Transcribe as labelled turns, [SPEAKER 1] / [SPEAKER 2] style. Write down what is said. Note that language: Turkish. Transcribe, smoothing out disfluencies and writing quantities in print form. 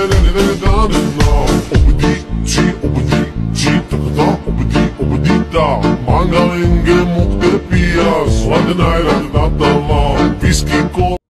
[SPEAKER 1] Manga inge mukte pias, wat een eiland dat dan lang. Whisky,